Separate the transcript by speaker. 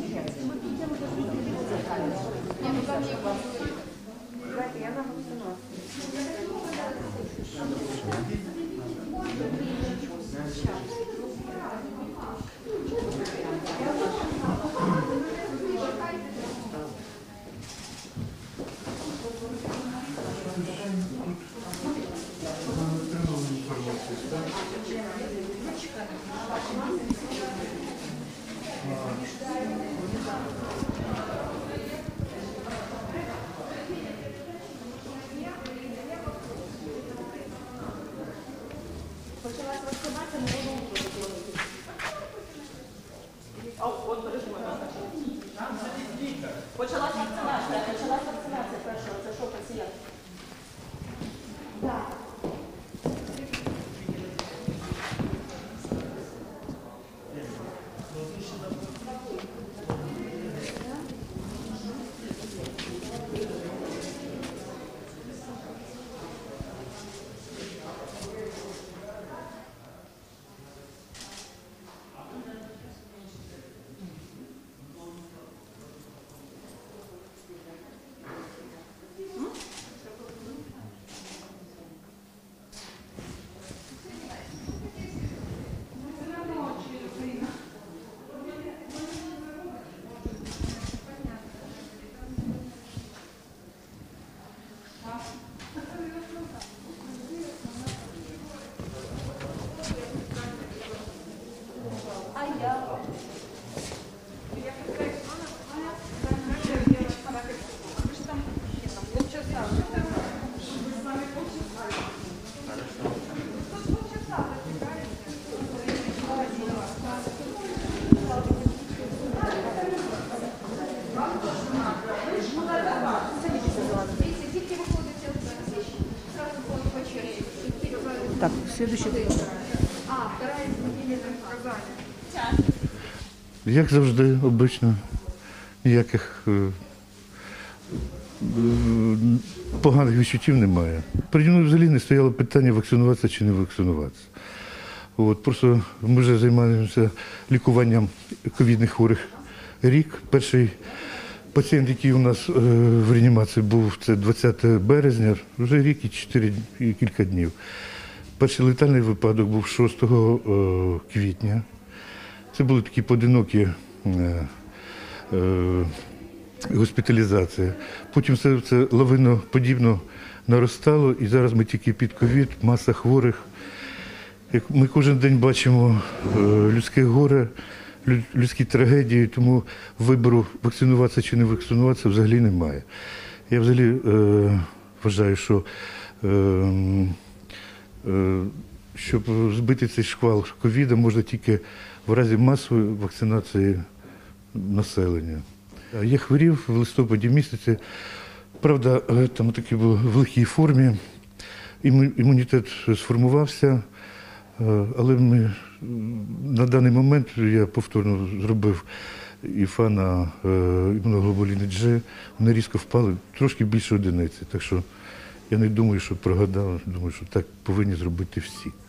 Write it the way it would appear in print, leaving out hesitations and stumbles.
Speaker 1: Почалась вакцинація, не було протоколу. Почалась вакцинація першого. Це що пацієнт? Так.
Speaker 2: Так, следующий.
Speaker 1: Вторая неделя наказания.
Speaker 3: Як завжди, обично, ніяких поганих відчуттів немає. Переді мною взагалі не стояло питання, вакцинуватися чи не вакцинуватися. Просто ми вже займаємося лікуванням ковідних хворих рік. Перший пацієнт, який у нас в реанімації був, це 20 березня, вже рік і кілька днів. Перший летальний випадок був 6 квітня. Це були такі поодинокі госпіталізації. Потім це лавиноподібно наростало, і зараз ми тільки під ковід, маса хворих. Ми кожен день бачимо людське горе, людські трагедії, тому вибору вакцинуватися чи не вакцинуватися взагалі немає. Я взагалі вважаю, що щоб збити цей шквал ковіду, можна тільки в разі масової вакцинації населення. Я хворів в листопаді місяці, правда, там такий був в легкій формі, імунітет сформувався, але на даний момент я повторно зробив ІФА на імуноглобуліни G, вони різко впали, трошки більше одиниці, так що я не думаю, що прогадав, думаю, що так повинні зробити всі.